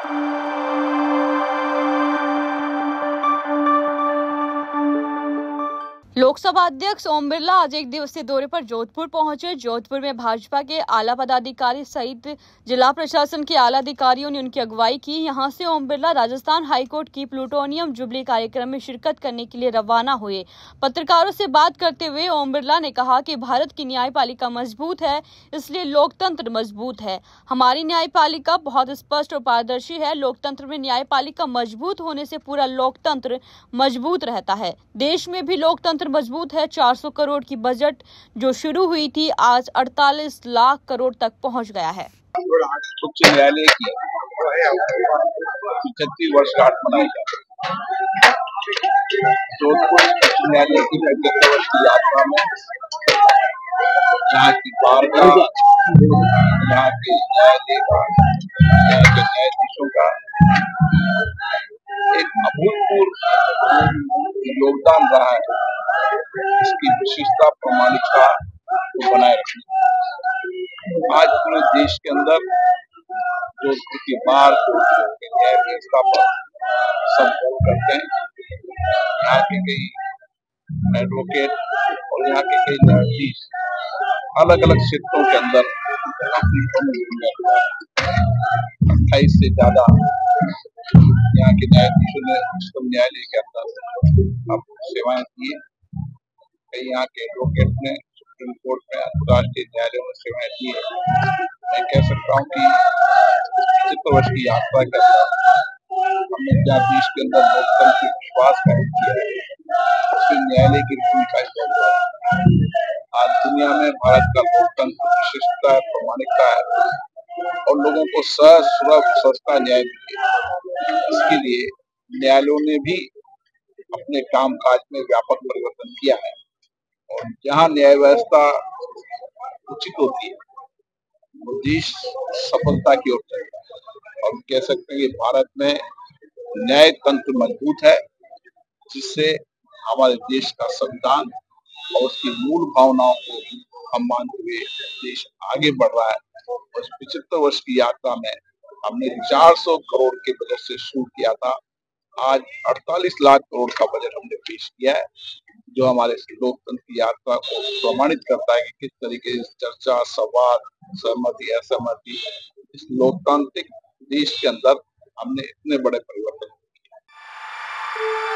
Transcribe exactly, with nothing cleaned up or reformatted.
लोकसभा अध्यक्ष ओम बिरला आज एक दिवसीय दौरे पर जोधपुर पहुंचे। जोधपुर में भाजपा के आला पदाधिकारी सहित जिला प्रशासन के आला अधिकारियों ने उनकी अगुवाई की। यहां से ओम बिरला राजस्थान हाईकोर्ट की प्लूटोनियम जुबली कार्यक्रम में शिरकत करने के लिए रवाना हुए। पत्रकारों से बात करते हुए ओम बिरला ने कहा कि भारत की न्यायपालिका मजबूत है, इसलिए लोकतंत्र मजबूत है। हमारी न्यायपालिका बहुत स्पष्ट और पारदर्शी है। लोकतंत्र में न्यायपालिका मजबूत होने से पूरा लोकतंत्र मजबूत रहता है। देश में भी लोकतंत्र मजबूत है। चार सौ करोड़ की बजट जो शुरू हुई थी आज अड़तालीस लाख करोड़ तक पहुंच गया है। उच्च न्यायालय की पचहत्तर वर्षगांठ मनाई जा रही है। जोधपुर उच्च न्यायालय की पचहत्तर वर्ष की यात्रा में यहाँ की बारगाह, यहाँ के न्यायालय का, यहाँ के न्यायाधीशों का एक अभूतपूर्व योगदान रहा है। इसकी विशिष्टता प्रामाणिकता बनाए रखी। आज पूरे देश के अंदर जोधपुर की बार के न्याय व्यवस्था पर सब गौर करते हैं। यहाँ के कई एडवोकेट और यहाँ के कई न्यायाधीश अलग अलग क्षेत्रों के अंदर अपनी भूमिका अट्ठाईस से ज्यादा यहाँ के न्यायाधीशों ने उच्चतम न्यायालय के अंदर अपनी सेवाएं की है। कई यहाँ के एडवोकेट ने सुप्रीम कोर्ट में अंतर्राष्ट्रीय न्यायालयों में सेवाएं दी है। मैं कह सकता हूँ कि पचहत्तर वर्ष की यात्रा के अंदर हमने क्या देश के अंदर लोकतंत्र की विश्वास कायम किया है, उसमें न्यायालय की भूमिका है। आज दुनिया में भारत का लोकतंत्र विशिष्टता है, प्रामाणिकता है और लोगों को सहज सुलभ सस्ता न्याय मिले। इसके लिए न्यायालयों ने भी अपने कामकाज में व्यापक परिवर्तन किया है और जहाँ न्याय व्यवस्था उचित होती है वो देश सफलता की ओर चलता है। और कह सकते हैं कि भारत में न्याय तंत्र मजबूत है, जिससे हमारे देश का संविधान और उसकी मूल भावनाओं को हम मानते हुए देश आगे बढ़ रहा है। और इस पचहत्तर वर्ष की यात्रा में हमने चार सौ करोड़ के बजट से शुरू किया था। आज अड़तालीस लाख करोड़ का बजट हमने पेश किया है, जो हमारे लोकतंत्र की यात्रा को प्रमाणित करता है कि किस तरीके से चर्चा, संवाद, सहमति, असहमति इस लोकतांत्रिक देश के अंदर हमने इतने बड़े परिवर्तन किए।